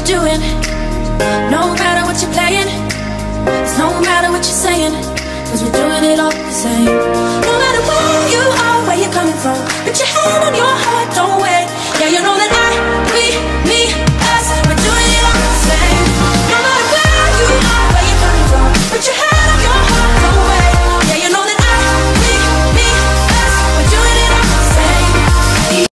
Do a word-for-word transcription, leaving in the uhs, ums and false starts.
doing. No matter what you're playing, it's no matter what you're saying, cause we're doing it all the same. No matter where you are, where you're coming from, put your hand on your heart, don't wait. Yeah, you know